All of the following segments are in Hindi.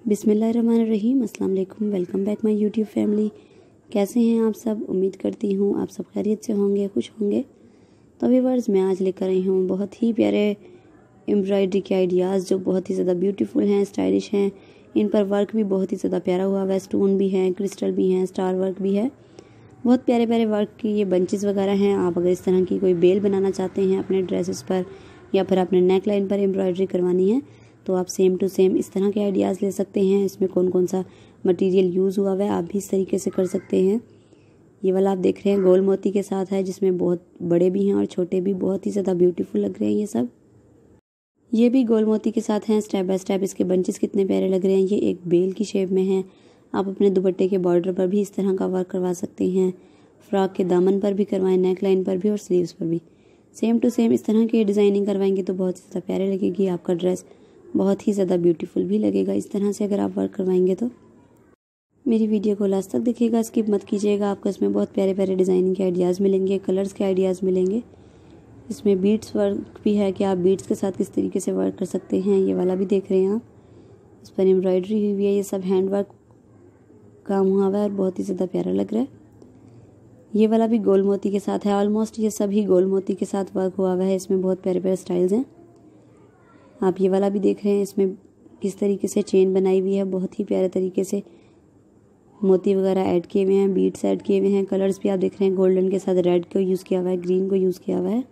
बिस्मिल्लाहिर्रहमानिर्रहीम, अस्सलाम वालेकुम। Welcome back my YouTube family. कैसे हैं आप सब? उम्मीद करती हूँ आप सब खैरियत से होंगे, खुश होंगे। तो व्यूअर्स, मैं आज लेकर आई हूँ बहुत ही प्यारे एम्ब्रॉयडरी के आइडियाज़ जो बहुत ही ज़्यादा ब्यूटीफुल हैं, स्टाइलिश हैं। इन पर वर्क भी बहुत ही ज़्यादा प्यारा हुआ हुआ है। स्टोन भी हैं, क्रिस्टल भी हैं, स्टार वर्क भी है। बहुत प्यारे प्यारे वर्क की ये बंचेस वगैरह हैं। आप अगर इस तरह की कोई बेल बनाना चाहते हैं अपने ड्रेसेस पर या फिर अपने नेक लाइन पर एम्ब्रॉयडरी करवानी है तो आप सेम टू सेम इस तरह के आइडियाज़ ले सकते हैं। इसमें कौन कौन सा मटेरियल यूज़ हुआ हुआ है आप भी इस तरीके से कर सकते हैं। ये वाला आप देख रहे हैं गोल मोती के साथ है, जिसमें बहुत बड़े भी हैं और छोटे भी, बहुत ही ज़्यादा ब्यूटीफुल लग रहे हैं ये सब। ये भी गोल मोती के साथ हैं। स्टेप बाय स्टेप इसके बंचेस कितने प्यारे लग रहे हैं। ये एक बेल की शेप में है। आप अपने दुपट्टे के बॉर्डर पर भी इस तरह का वर्क करवा सकते हैं। फ्रॉक के दामन पर भी करवाएं, नेक लाइन पर भी और स्लीव्स पर भी सेम टू सेम इस तरह की डिज़ाइनिंग करवाएंगे तो बहुत ज़्यादा प्यारे लगेगी। आपका ड्रेस बहुत ही ज़्यादा ब्यूटीफुल भी लगेगा इस तरह से अगर आप वर्क करवाएंगे तो। मेरी वीडियो को लास्ट तक देखिएगा, स्किप मत कीजिएगा। आपको इसमें बहुत प्यारे प्यारे डिज़ाइनिंग के आइडियाज़ मिलेंगे, कलर्स के आइडियाज़ मिलेंगे। इसमें बीड्स वर्क भी है कि आप बीड्स के साथ किस तरीके से वर्क कर सकते हैं। ये वाला भी देख रहे हैं आप, इस पर एम्ब्रॉयडरी हुई हुई है। ये सब हैंड वर्क काम हुआ हुआ है और बहुत ही ज़्यादा प्यारा लग रहा है। ये वाला भी गोल मोती के साथ है। ऑलमोस्ट ये सभी गोल मोती के साथ वर्क हुआ हुआ है। इसमें बहुत प्यारे प्यारे स्टाइल्स हैं। आप ये वाला भी देख रहे हैं, इसमें किस तरीके से चेन बनाई हुई है। बहुत ही प्यारे तरीके से मोती वगैरह ऐड किए हुए हैं, बीड्स ऐड किए हुए हैं। कलर्स भी आप देख रहे हैं, गोल्डन के साथ रेड को यूज़ किया हुआ है, ग्रीन को यूज़ किया हुआ है।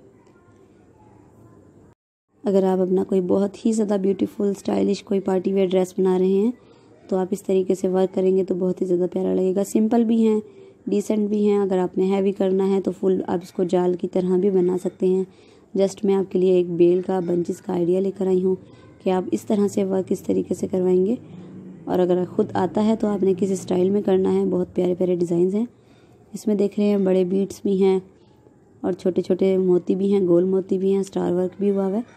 अगर आप अपना कोई बहुत ही ज़्यादा ब्यूटीफुल स्टाइलिश कोई पार्टी वेयर ड्रेस बना रहे हैं तो आप इस तरीके से वर्क करेंगे तो बहुत ही ज़्यादा प्यारा लगेगा। सिंपल भी हैं, डिसेंट भी हैं। अगर आपने हैवी करना है तो फुल आप इसको जाल की तरह भी बना सकते हैं। जस्ट मैं आपके लिए एक बेल का बंचेस का आइडिया लेकर आई हूँ कि आप इस तरह से वर्क इस तरीके से करवाएंगे। और अगर ख़ुद आता है तो आपने किस स्टाइल में करना है। बहुत प्यारे प्यारे डिज़ाइंस हैं। इसमें देख रहे हैं बड़े बीड्स भी हैं और छोटे छोटे मोती भी हैं, गोल मोती भी हैं, स्टार वर्क भी हुआ है।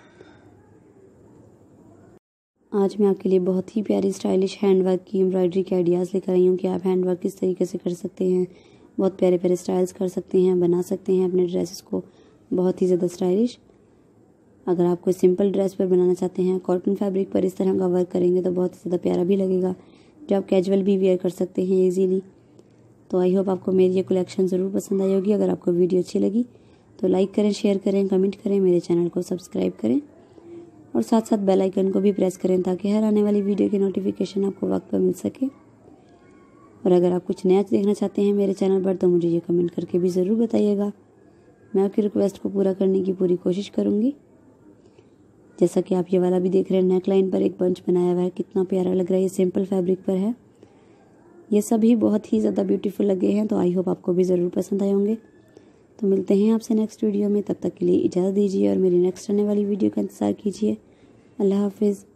आज मैं आपके लिए बहुत ही प्यारी स्टाइलिश हैंडवर्क की एम्ब्रॉयडरी के आइडियाज़ लेकर आई हूँ कि आप हैंडवर्क किस तरीके से कर सकते हैं। बहुत प्यारे प्यारे स्टाइल्स कर सकते हैं, बना सकते हैं अपने ड्रेसेस को बहुत ही ज़्यादा स्टाइलिश। अगर आप कोई सिंपल ड्रेस पर बनाना चाहते हैं, कॉटन फैब्रिक पर इस तरह का वर्क करेंगे तो बहुत ही ज़्यादा प्यारा भी लगेगा, जो आप कैजुअल भी वेयर कर सकते हैं ईजीली। तो आई होप आपको मेरी ये कलेक्शन ज़रूर पसंद आई होगी। अगर आपको वीडियो अच्छी लगी तो लाइक करें, शेयर करें, कमेंट करें, मेरे चैनल को सब्सक्राइब करें और साथ साथ बेल आइकन को भी प्रेस करें ताकि हर आने वाली वीडियो की नोटिफिकेशन आपको वक्त पर मिल सके। और अगर आप कुछ नया देखना चाहते हैं मेरे चैनल पर तो मुझे ये कमेंट करके भी ज़रूर बताइएगा। मैं आपकी रिक्वेस्ट को पूरा करने की पूरी कोशिश करूँगी। जैसा कि आप ये वाला भी देख रहे हैं, नेक लाइन पर एक बंच बनाया हुआ है, कितना प्यारा लग रहा है। ये सिंपल फैब्रिक पर है। ये सभी बहुत ही ज़्यादा ब्यूटीफुल लगे हैं। तो आई होप आपको भी ज़रूर पसंद आए होंगे। तो मिलते हैं आपसे नेक्स्ट वीडियो में। तब तक के लिए इजाज़त दीजिए और मेरी नेक्स्ट आने वाली वीडियो का इंतज़ार कीजिए। अल्लाह हाफिज़।